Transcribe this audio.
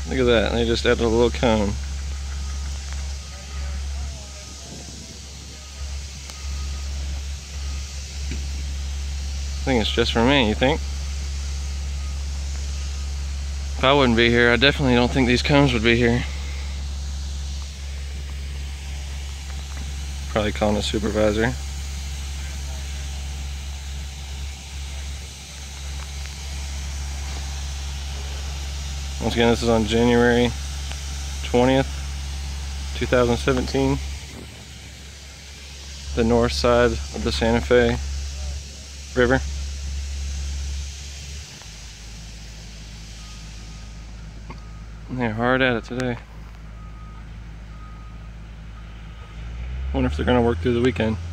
Look at that, they just added a little cone. I think it's just for me, you think? If I wouldn't be here, I definitely don't think these cones would be here. Probably calling the supervisor. Once again, this is on January 20th, 2017. The north side of the Santa Fe River. They're hard at it today. Wonder if they're gonna work through the weekend.